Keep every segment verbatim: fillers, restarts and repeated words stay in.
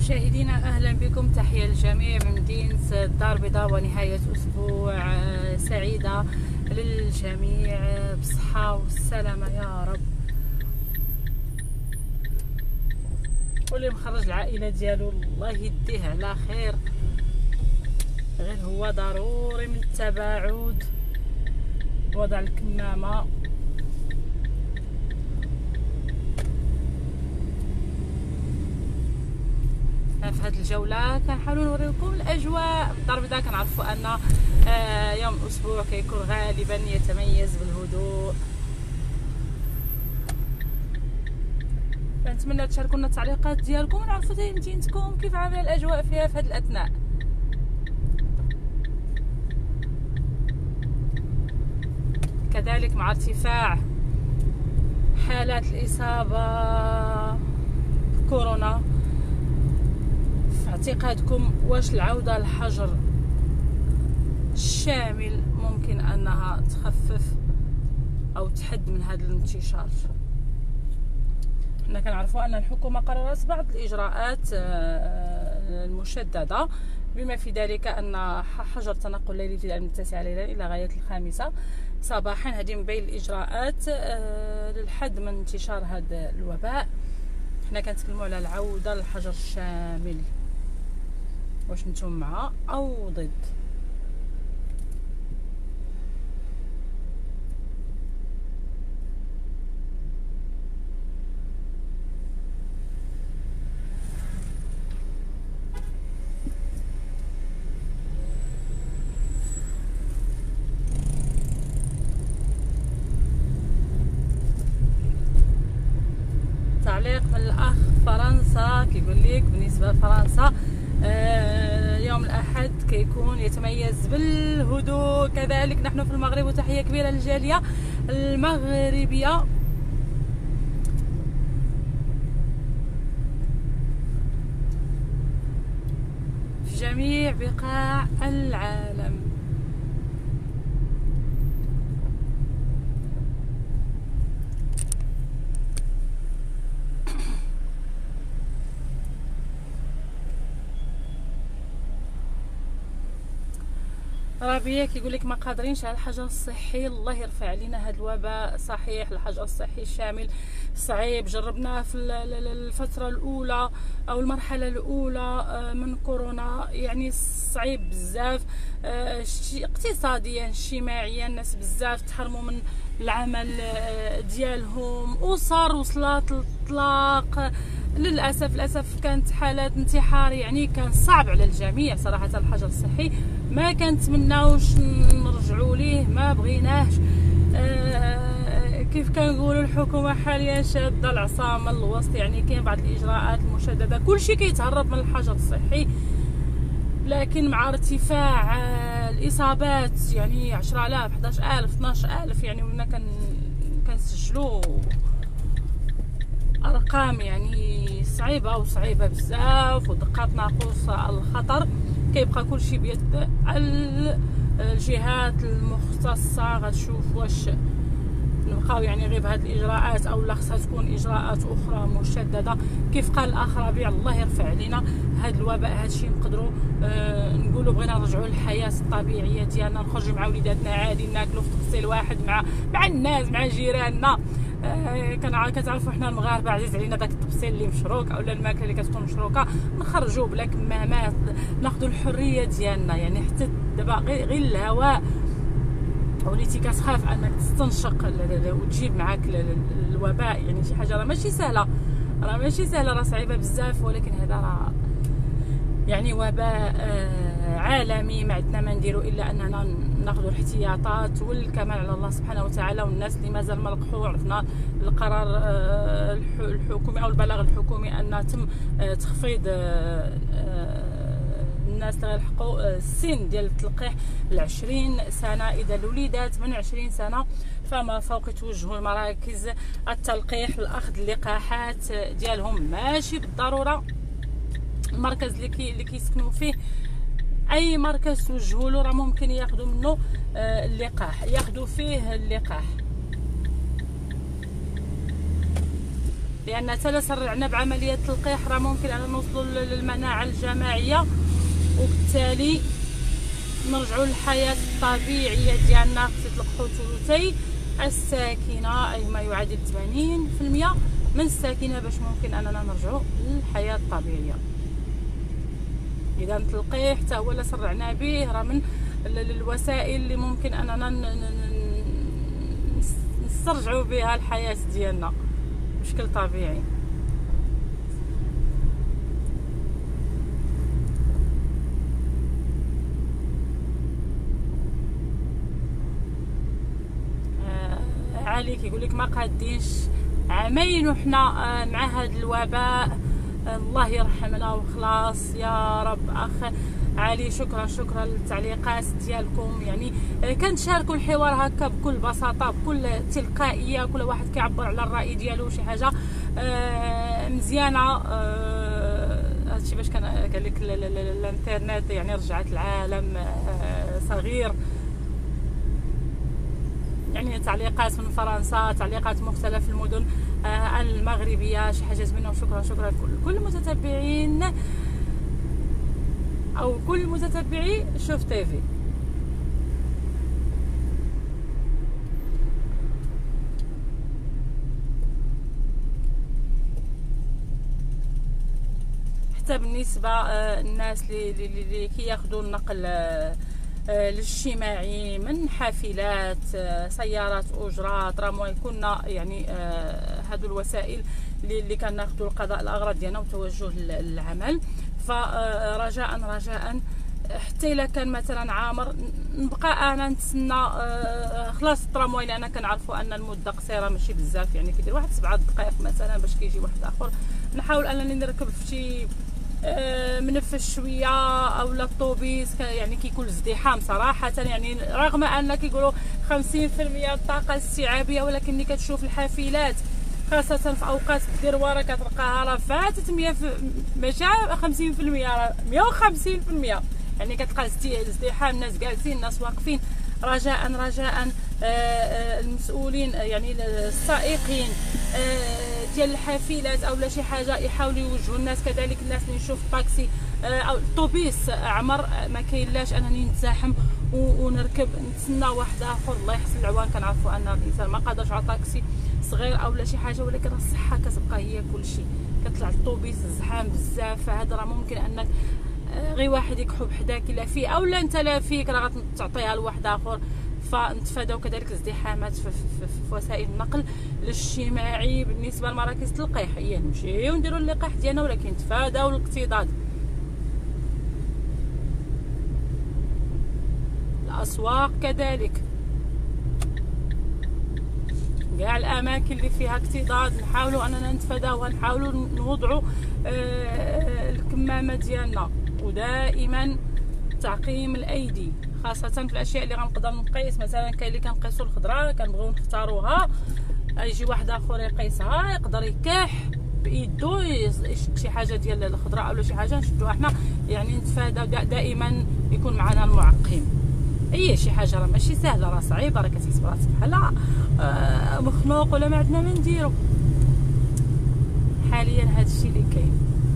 مشاهدينا اهلا بكم، تحيه للجميع من مدينه الدار البيضاء، ونهايه اسبوع سعيده للجميع بالصحه والسلامه يا رب. واللي مخرج العائله ديالو الله يديه على خير، غير هو ضروري من التباعد، وضع الكمامه. في هذه الجوله كنحاولوا نوريكم الاجواء في الدار البيضاء. كنعرفوا ان آه يوم الاسبوع كيكون غالبا يتميز بالهدوء. كنتمنى تشاركوا لنا التعليقات ديالكم ونعرفوا حتى مدينتكم كيف عامله الاجواء فيها في هذه الاثناء. كذلك مع ارتفاع حالات الاصابه بكورونا، في اعتقادكم واش العوده للحجر الشامل ممكن انها تخفف او تحد من هذا الانتشار؟ حنا كنعرفوا ان الحكومه قررت بعض الاجراءات المشدده، بما في ذلك ان حجر التنقل الليلي ابتداء من التاسعه ليلا الى غايه الخامسه صباحا. هذه من بين الاجراءات للحد من انتشار هذا الوباء. حنا كنتكلموا على العوده للحجر الشامل، واش نتوما مع او ضد؟ تعليق من الاخ فرنسا كيقول لك بالنسبه لفرنسا آه يوم الاحد كيكون يتميز بالهدوء. كذلك نحن في المغرب، وتحيه كبيره للجاليه المغربيه. في جميع بقاع العالم. ربيع كيقول لك ما قادرينش على الحجر الصحي، الله يرفع علينا هذا الوباء. صحيح الحجر الصحي الشامل صعيب، جربناه في الفتره الاولى او المرحله الاولى من كورونا، يعني صعيب بزاف اقتصاديا اجتماعيا. الناس بزاف تحرموا من العمل ديالهم، اسر وصلات للطلاق. للاسف للاسف كانت حالات انتحار، يعني كان صعب على الجميع صراحه. الحجر الصحي ما كنتمناوش نرجعوا ليه، ما بغيناهش. آه كيف كنقولوا الحكومه حاليا شاده العصا من الوسط، يعني كاين بعض الاجراءات المشدده، كلشي كيتهرب من الحجر الصحي. لكن مع ارتفاع الاصابات يعني عشرة آلاف حداش ألف اثناش ألف، يعني ولنا كنسجلوا ارقام يعني صعيبه وصعيبه بزاف، ودقات ناقوس الخطر. كيبقى كلشي بيد الجهات المختصه. غتشوف واش نبقاو يعني غير بهاد الاجراءات او لا خصها تكون اجراءات اخرى مشدده. كيف قال الاخ ربيع الله يرفع علينا هاد الوباء، هادشي نقدروا آه نقولوا بغينا نرجعوا للحياه الطبيعيه ديالنا، نخرجوا مع وليداتنا عادي، ناكلوا في تفصيل واحد مع مع الناس مع جيراننا. آه كتعرفوا حنا المغاربه عزيز علينا داك التفصيل اللي مشروك اولا الماكله اللي كتكون مشروكه، نخرجوا بلا كمامات، ناخذوا الحريه ديالنا. يعني حتى دابا غير غير الهواء وليتي كتخاف انك تستنشق وتجيب معاك الوباء، يعني شي حاجه راه ماشي سهله، راه ماشي سهله، راه صعيبه بزاف. ولكن هذا راه يعني وباء آه عالمي، ما عندنا ما نديروا الا اننا ناخذوا الاحتياطات والكمال على الله سبحانه وتعالى. والناس اللي مازال ما لقحوا، عرفنا القرار آه الحكومي او البلاغ الحكومي ان تم آه تخفيض آه آه الناس اللي غيلحقوا السن ديال التلقيح لعشرين سنه. اذا الوليدات من عشرين سنه فما فوق يتوجهوا لمراكز التلقيح لاخذ اللقاحات ديالهم. ماشي بالضروره المركز اللي كي اللي كيسكنوا فيه، اي مركز توجهوا له راه ممكن ياخذوا منه اللقاح، ياخذوا فيه اللقاح. لان حتى سرعنا بعمليه التلقيح راه ممكن ان نوصلوا للمناعه الجماعيه، وبالتالي نرجعوا للحياه الطبيعيه ديالنا في تلقحوا ثلثي الساكنه، اي ما يعادل ثمانين بالمئة من الساكنه، باش ممكن اننا نرجعوا للحياه الطبيعيه. اذا التلقيح حتى هو اللي سرعنا به راه من الوسائل اللي ممكن اننا نسترجعوا بها الحياه ديالنا بشكل طبيعي. آه علي كيقول لك ما قادينش عامين وحنا آه مع هذا الوباء، آه الله يرحمنا وخلاص يا رب. اخ علي شكرا شكرا للتعليقات ديالكم، يعني كنشاركوا الحوار هكا بكل بساطه بكل تلقائيه، كل واحد كيعبر على الراي ديالو شي حاجه آه مزيانه. آه هادشي باش كان قال لك الانترنت يعني رجعت العالم آه صغير، يعني تعليقات من فرنسا، تعليقات مختلف المدن آه المغربيه، شي حاجه زوينه. وشكرا شكرا لكل المتتبعين او كل متتبعي شوف تيفي. حتى بالنسبه الناس اللي اللي كياخذوا النقل الاجتماعي من حافلات، سيارات اجره، ترامواي، كنا يعني هادو الوسائل اللي كناخذوا لقضاء الاغراض ديالنا وتوجه للعمل. فرجاء رجاء حتى الا كان مثلا عامر نبقى انا نتسنى خلاص الترامواي، لان كنعرفوا ان المده قصيره ماشي بزاف، يعني كيدير واحد سبعة دقائق مثلا باش كيجي واحد اخر. نحاول انني نركب في شي منفس شويه او الطوبيس، يعني كيكون ازدحام صراحه، يعني رغم ان كيقولوا خمسين بالمئة الطاقه الاستيعابيه، ولكن ملي كتشوف الحافلات خاصه في اوقات الذروه راه كتلقاها راه فاتت مية ماشي خمسين بالمئة، راه مية وخمسين بالمئة، يعني كتلقى ازدحام، الناس جالسين الناس واقفين. رجاء رجاء المسؤولين يعني السائقين ديال الحافلات او لا شي حاجه يحاولوا يوجهوا الناس، كذلك الناس اللي نشوف الطاكسي او الطوبيس عمر ما كاينلاش انني نتزاحم ونركب نتسنى واحد اخر. الله يحسن العوان، كنعرفوا ان الانسان ما قادرش على طاكسي صغير او لا شي حاجه، ولكن الصحه كتبقى هي كلشي. كطلع الطوبيس الزحام بزاف، فهذا راه ممكن انك غير واحد يكحب حداك الا فيه او لا انت لا فيك راه غتعطيها لواحد اخر. فنتفاداو كذلك الازدحامات في, في, في وسائل النقل الاجتماعي. بالنسبه لمراكز التلقيح هي نمشيو نديروا اللقاح ديالنا، ولكن نتفاداو الاكتظاظ. الاسواق كذلك، كاع الاماكن اللي فيها اكتظاظ نحاولوا اننا نتفاداوها، نحاولوا نوضعوا آه الكمامه ديالنا، ودائما تعقيم الايدي، خاصه في الاشياء اللي غنقدر نقيس. مثلا كاين اللي كنقيسوا الخضره كنبغيو نختاروها، يجي واحد اخر يقيسها يقدر يكح بايدو يشد شي حاجه ديال الخضره او شي حاجه نشدوها حنا، يعني نتفاداو دائما يكون معنا المعقم. اي شي حاجه راه ماشي سهله، راه صعيبه، راه كتحس براسك بحال آه مخنوق ولا ما عندنا ما نديرو. حاليا هذا الشيء اللي كاين.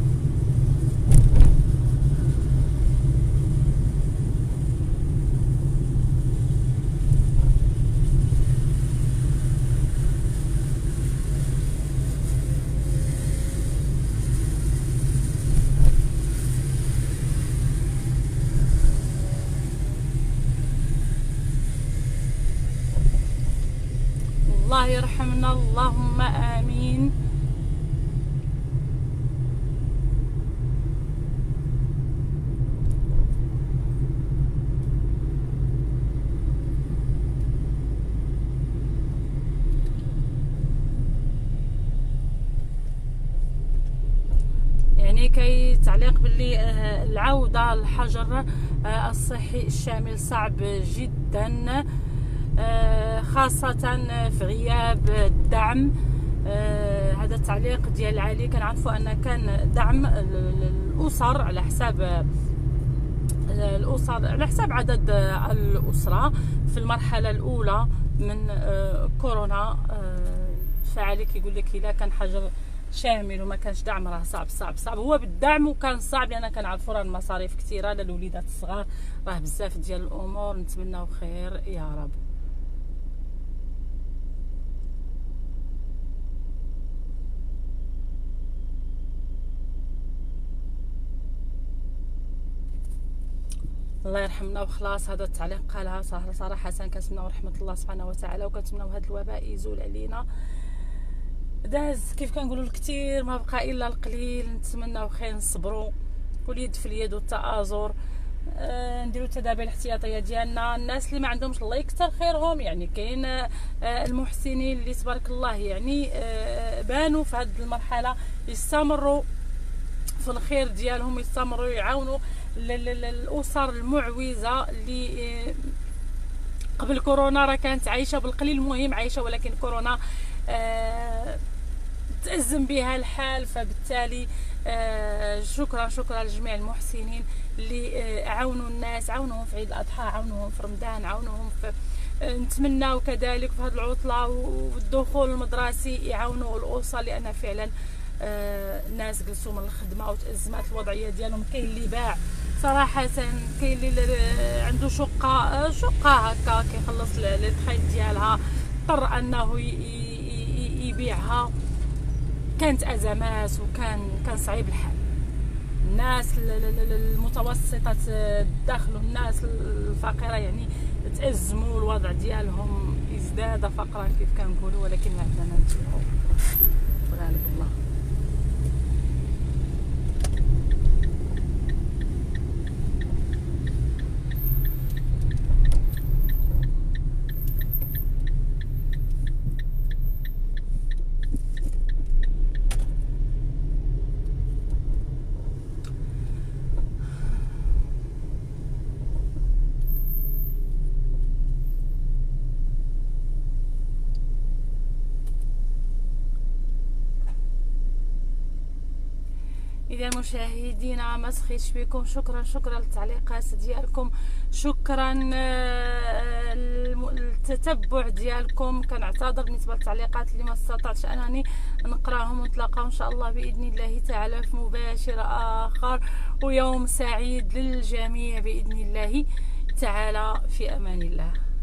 الله يرحمنا اللهم آمين. يعني كي تعليق باللي العودة للحجر الصحي الشامل صعب جدا، خاصة في غياب الدعم. هذا التعليق ديال علي كنعرفوا ان كان دعم الاسر على حساب الاسر على حساب عدد الاسره في المرحله الاولى من كورونا. فعلي كيقول لك الا كان حجر شامل وما كانش دعم راه صعب صعب صعب. هو بالدعم وكان صعب لان كنعرفوا راه المصاريف كثيره للوليدات الصغار، راه بزاف ديال الامور. نتمناو خير يا رب. الله يرحمنا وخلاص. هذا التعليق قالها صراحه كنتمناو رحمه الله سبحانه وتعالى، وكنتمناو هذا الوباء يزول علينا. داز كيف كنقولوا الكثير ما بقى الا القليل. نتمناو خير، نصبروا، واليد في اليد والتآزر. آه نديروا التدابير الاحتياطيه ديالنا. الناس اللي ما عندهمش الله يكثر خيرهم، يعني كاين آه المحسنين اللي تبارك الله يعني آه بانوا في هذه المرحله، يستمروا في الخير ديالهم، يستمروا يعاونوا الاسر المعوزه اللي قبل كورونا راه كانت عايشه بالقليل، المهم عايشه، ولكن كورونا آه تأزم بها الحال. فبالتالي آه شكرا شكرا لجميع المحسنين اللي آه عاونوا الناس، عاونوهم في عيد الاضحى، عاونوهم في رمضان، عاونوهم في آه نتمناو كذلك في هذه العطله والدخول المدرسي يعاونوا الاسر، لان فعلا آه الناس جلسوا من الخدمه وتأزمات الوضعيه ديالهم. كاين اللي باع صراحه، كاين اللي عنده شقه شقه هكا كيخلص الخيط ديالها، اضطر انه يبيعها. كانت ازمات وكان كان صعيب الحال. الناس المتوسطه الدخل والناس الفقيره يعني تأزموا، الوضع ديالهم ازداد فقرا كيف كنقولوا، ولكن ما عندنا نتوقعوا غالب الله. إذا مشاهدينا ما سخيتش بكم، شكرا شكرا للتعليقات ديالكم، شكرا التتبع ديالكم. كنعتذر بالنسبه للتعليقات اللي ما استطعتش انني نقراهم، ونتلاقاو ان شاء الله باذن الله تعالى في مباشر اخر، ويوم سعيد للجميع باذن الله تعالى. في امان الله.